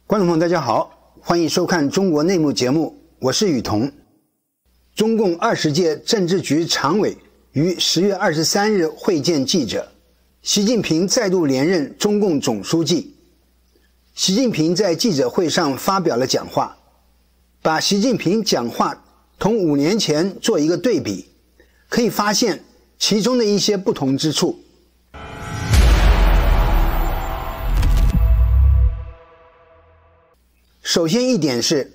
观众朋友大家好，欢迎收看中国内幕节目，我是雨桐。中共20届政治局常委于10月23日会见记者，习近平再度连任中共总书记。习近平在记者会上发表了讲话，把习近平讲话同5年前做一个对比，可以发现其中的一些不同之处。首先一点是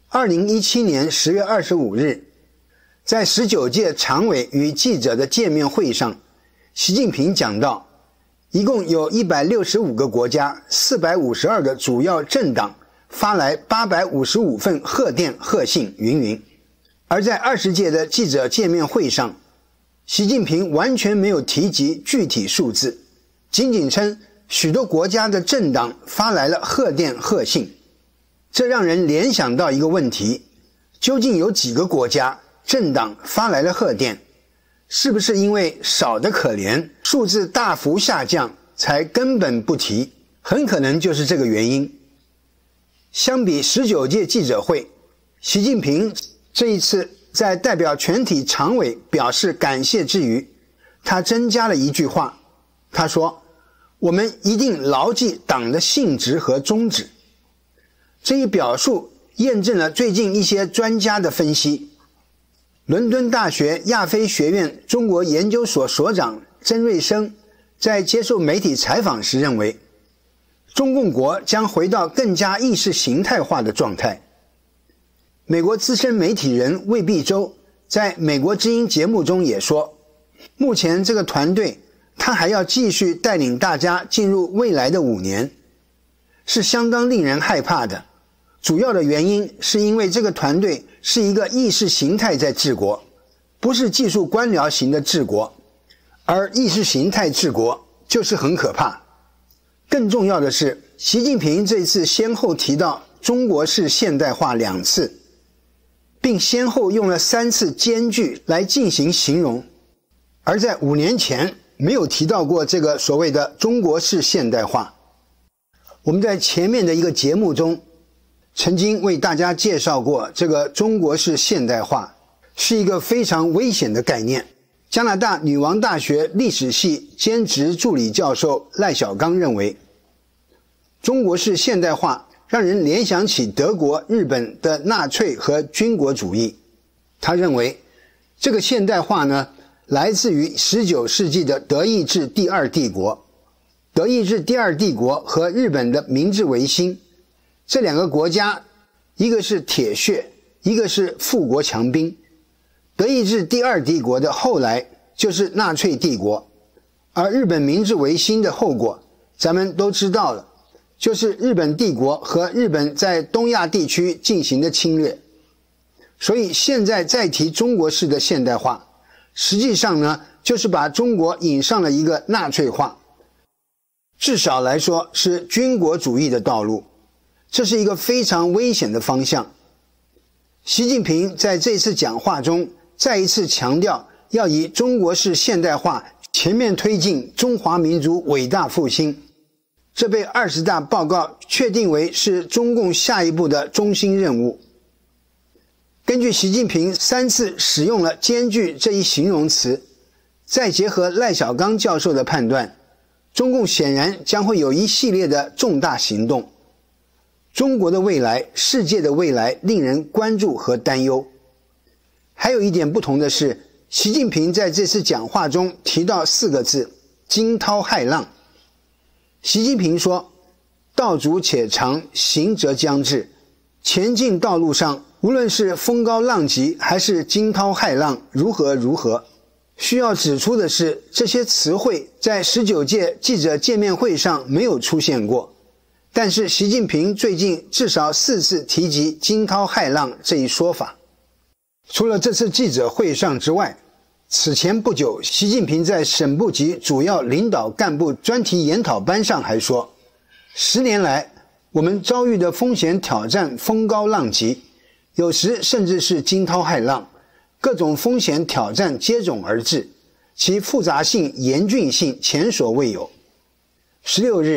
2017年10月25日，在19届常委与记者的见面会上，习近平讲到，一共有165个国家452个主要政党发来855份贺电贺信云云。而在20届的记者见面会上，习近平完全没有提及具体数字，仅仅称许多国家的政党发来了贺电贺信。这让人联想到一个问题，究竟有几个国家政党发来了贺电？是不是因为少得可怜，数字大幅下降才根本不提？很可能就是这个原因。相比19届记者会，习近平这一次在代表全体常委表示感谢之余，他增加了一句话，他说，我们一定牢记党的性质和宗旨。这一表述验证了最近一些专家的分析。伦敦大学亚非学院中国研究所所长曾瑞生在接受媒体采访时认为，中共国将回到更加意识形态化的状态。美国资深媒体人魏必洲在美国之音节目中也说，目前这个团队他还要继续带领大家进入未来的5年，是相当令人害怕的。主要的原因是因为这个团队是一个意识形态在治国，不是技术官僚型的治国，而意识形态治国就是很可怕。更重要的是，习近平这一次先后提到中国式现代化2次，并先后用了3次兼具来进行形容，而在5年前没有提到过这个所谓的中国式现代化。我们在前面的一个节目中曾经为大家介绍过，这个中国式现代化是一个非常危险的概念。加拿大女王大学历史系兼职助理教授赖小刚认为，中国式现代化让人联想起德国、日本的纳粹和军国主义。他认为，这个现代化呢，来自于19世纪的德意志第二帝国。德意志第二帝国和日本的明治维新，这2个国家，一个是铁血，一个是富国强兵。德意志第二帝国的后来就是纳粹帝国，而日本明治维新的后果咱们都知道了，就是日本帝国和日本在东亚地区进行的侵略。所以现在再提中国式的现代化，实际上呢，就是把中国引上了一个纳粹化，至少来说是军国主义的道路。这是一个非常危险的方向。习近平在这次讲话中再一次强调，要以中国式现代化全面推进中华民族伟大复兴，这被20大报告确定为是中共下一步的中心任务。根据习近平3次使用了兼具这一形容词，再结合赖小刚教授的判断，中共显然将会有一系列的重大行动。中国的未来，世界的未来令人关注和担忧。还有一点不同的是，习近平在这次讲话中提到4个字，惊涛骇浪。习近平说，道阻且长，行则将至。前进道路上，无论是风高浪急还是惊涛骇浪，如何。需要指出的是，这些词汇在19届记者见面会上没有出现过。但是习近平最近至少4次提及惊涛骇浪这一说法。除了这次记者会上之外，此前不久，习近平在省部级主要领导干部专题研讨班上还说，10年来我们遭遇的风险挑战风高浪急，有时甚至是惊涛骇浪，各种风险挑战接踵而至，其复杂性严峻性前所未有。16日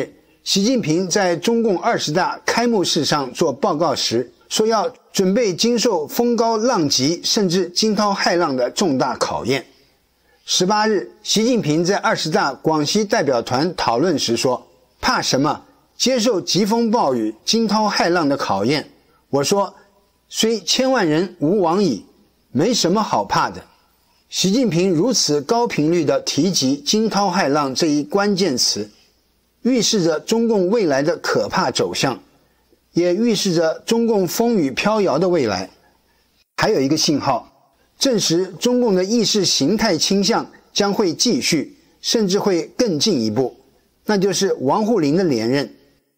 习近平在中共20大开幕式上做报告时说，要准备经受风高浪急甚至惊涛骇浪的重大考验。18日，习近平在20大广西代表团讨论时说，怕什么？接受疾风暴雨、惊涛骇浪的考验。我说，虽千万人吾往矣，没什么好怕的。习近平如此高频率地提及惊涛骇浪这一关键词，预示着中共未来的可怕走向，也预示着中共风雨飘摇的未来。还有一个信号，证实中共的意识形态倾向将会继续，甚至会更进一步，那就是王沪宁的连任。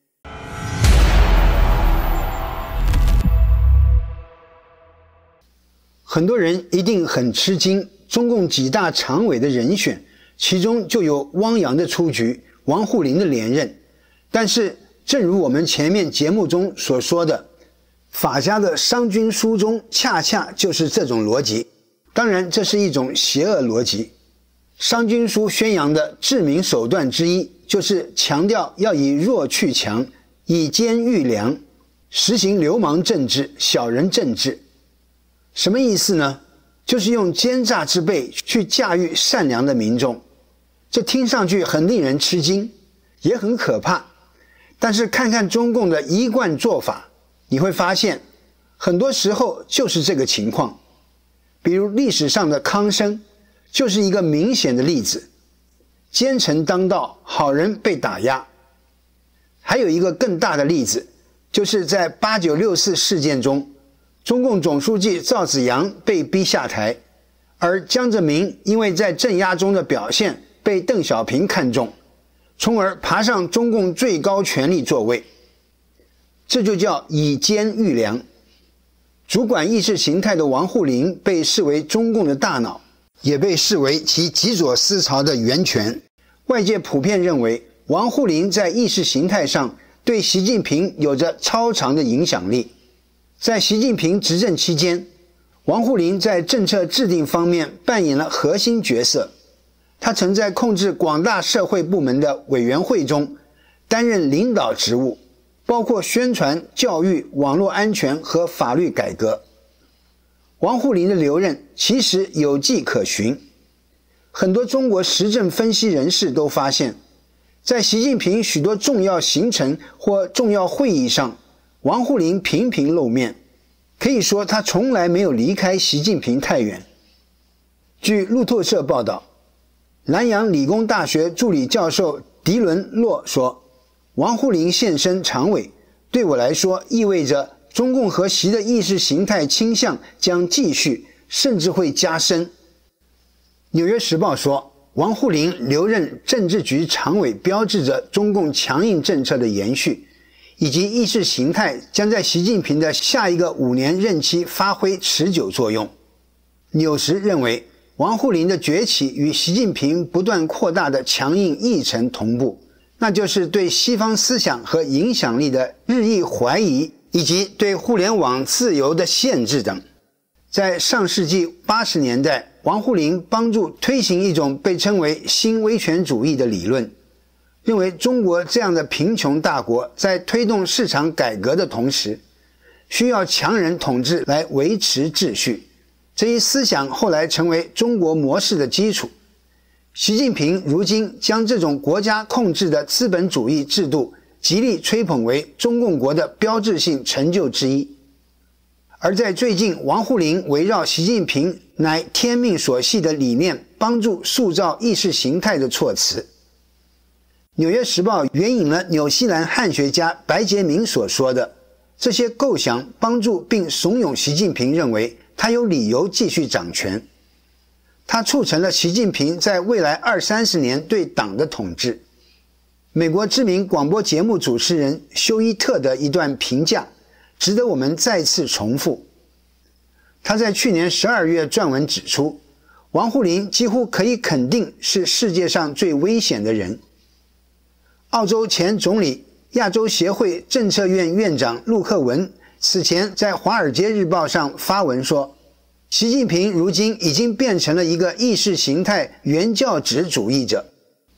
很多人一定很吃惊，中共几大常委的人选，其中就有汪洋的出局，王沪宁的连任。但是正如我们前面节目中所说的，法家的商君书中恰恰就是这种逻辑。当然这是一种邪恶逻辑。商君书宣扬的治民手段之一，就是强调要以弱去强，以奸御良，实行流氓政治、小人政治。什么意思呢？就是用奸诈之辈去驾驭善良的民众。这听上去很令人吃惊，也很可怕。但是看看中共的一贯做法，你会发现很多时候就是这个情况。比如历史上的康生就是一个明显的例子，奸臣当道，好人被打压。还有一个更大的例子，就是在8964事件中，中共总书记赵紫阳被逼下台，而江泽民因为在镇压中的表现被邓小平看中，从而爬上中共最高权力座位。这就叫以奸御良。主管意识形态的王沪宁被视为中共的大脑，也被视为其极左思潮的源泉。外界普遍认为，王沪宁在意识形态上对习近平有着超长的影响力。在习近平执政期间，王沪宁在政策制定方面扮演了核心角色。他曾在控制广大社会部门的委员会中担任领导职务，包括宣传、教育、网络安全和法律改革。王沪宁的留任其实有迹可循。很多中国时政分析人士都发现，在习近平许多重要行程或重要会议上，王沪宁频频露面，可以说他从来没有离开习近平太远。据路透社报道，南洋理工大学助理教授迪伦·洛说，王沪宁现身常委，对我来说意味着中共和习的意识形态倾向将继续，甚至会加深。纽约时报说，王沪宁留任政治局常委标志着中共强硬政策的延续，以及意识形态将在习近平的下一个5年任期发挥持久作用。纽时认为，王沪宁的崛起与习近平不断扩大的强硬议程同步，那就是对西方思想和影响力的日益怀疑，以及对互联网自由的限制等。在上世纪80年代，王沪宁帮助推行一种被称为新威权主义的理论，认为中国这样的贫穷大国在推动市场改革的同时，需要强人统治来维持秩序。这一思想后来成为中国模式的基础。习近平如今将这种国家控制的资本主义制度极力吹捧为中共国的标志性成就之一。而在最近，王沪宁围绕习近平乃天命所系的理念帮助塑造意识形态的措辞。纽约时报援引了纽西兰汉学家白洁明所说的，这些构想帮助并怂恿习近平认为他有理由继续掌权。它促成了习近平在未来20-30年对党的统治。美国知名广播节目主持人休伊特的一段评价值得我们再次重复。他在去年12月撰文指出，王沪宁几乎可以肯定是世界上最危险的人。澳洲前总理、亚洲协会政策院院长陆克文此前在《华尔街日报》上发文说，习近平如今已经变成了一个意识形态原教旨主义者，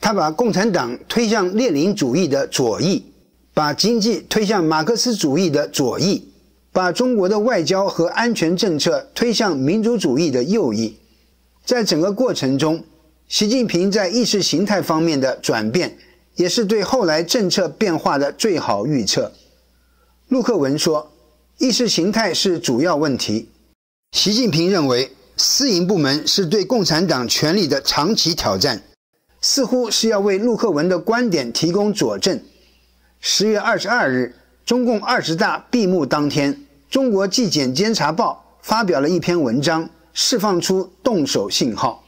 他把共产党推向列宁主义的左翼，把经济推向马克思主义的左翼，把中国的外交和安全政策推向民族主义的右翼。在整个过程中，习近平在意识形态方面的转变，也是对后来政策变化的最好预测。陆克文说，意识形态是主要问题。习近平认为，私营部门是对共产党权力的长期挑战，似乎是要为陆克文的观点提供佐证。10月22日，中共20大闭幕当天，中国纪检监察报发表了一篇文章，释放出动手信号。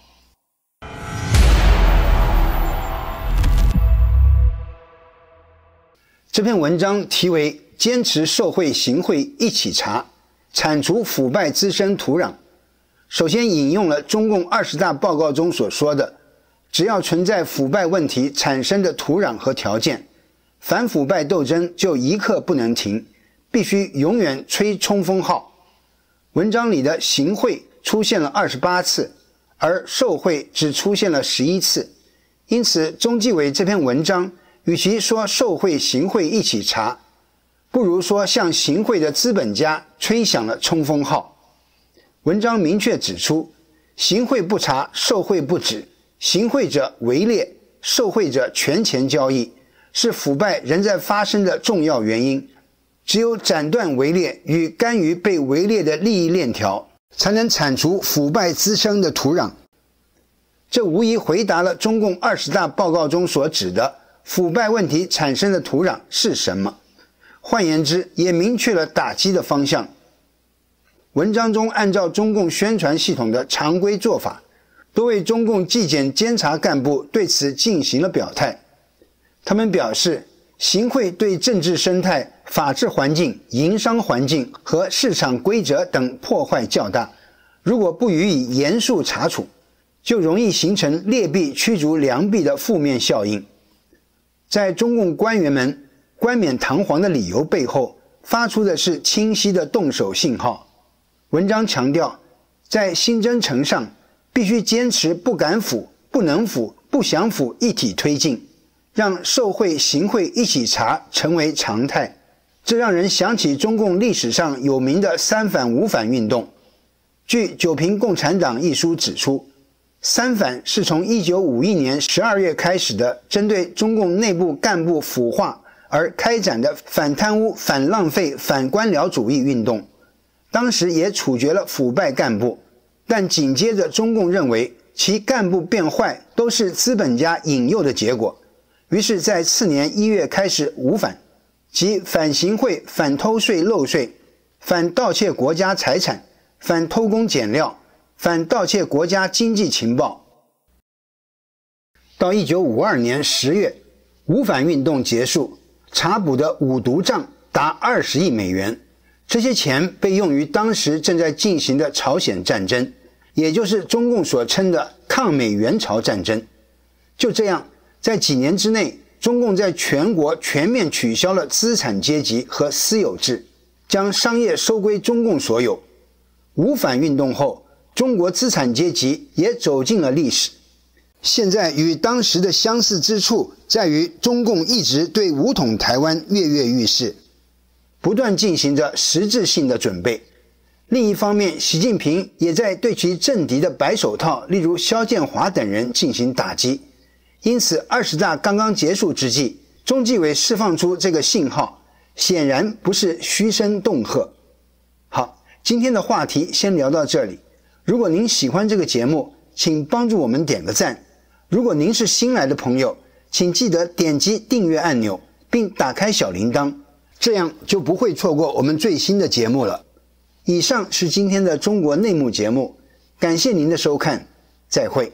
这篇文章题为“坚持受贿行贿一起查，铲除腐败滋生土壤”。首先引用了中共20大报告中所说的，只要存在腐败问题产生的土壤和条件，反腐败斗争就一刻不能停，必须永远吹冲锋号。文章里的行贿出现了28次，而受贿只出现了11次。因此，中纪委这篇文章与其说受贿行贿一起查，不如说向行贿的资本家吹响了冲锋号。文章明确指出，行贿不查，受贿不止，行贿者围猎，受贿者权钱交易，是腐败仍在发生的重要原因。只有斩断围猎与干预被围猎的利益链条，才能铲除腐败滋生的土壤。这无疑回答了中共20大报告中所指的腐败问题产生的土壤是什么，换言之，也明确了打击的方向。文章中按照中共宣传系统的常规做法，多位中共纪检监察干部对此进行了表态。他们表示，行贿对政治生态、法治环境、营商环境和市场规则等破坏较大，如果不予以严肃查处，就容易形成劣币驱逐良币的负面效应。在中共官员们冠冕堂皇的理由背后，发出的是清晰的动手信号。文章强调，在新征程上必须坚持不敢腐、不能腐、不想腐一体推进，让受贿行贿一起查成为常态。这让人想起中共历史上有名的三反五反运动。据《九评共产党》一书指出，三反是从1951年12月开始的针对中共内部干部腐化而开展的反贪污、反浪费、反官僚主义运动。当时也处决了腐败干部，但紧接着中共认为其干部变坏都是资本家引诱的结果，于是在次年1月开始五反，即反行贿、反偷税漏税、反盗窃国家财产、反偷工减料、反盗窃国家经济情报。到1952年10月，五反运动结束，查捕的五毒账达20亿美元。这些钱被用于当时正在进行的朝鲜战争，也就是中共所称的抗美援朝战争。就这样，在几年之内，中共在全国全面取消了资产阶级和私有制，将商业收归中共所有。五反运动后，中国资产阶级也走进了历史。现在与当时的相似之处在于，中共一直对武统台湾跃跃欲试，不断进行着实质性的准备。另一方面，习近平也在对其政敌的白手套，例如萧建华等人进行打击。因此20大刚刚结束之际，中纪委释放出这个信号，显然不是嘘声恫吓。好，今天的话题先聊到这里。如果您喜欢这个节目，请帮助我们点个赞。如果您是新来的朋友，请记得点击订阅按钮，并打开小铃铛，这样就不会错过我们最新的节目了。以上是今天的中国内幕节目，感谢您的收看，再会。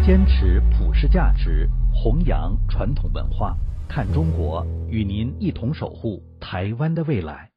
坚持普世价值，弘扬传统文化，看中国，与您一同守护台湾的未来。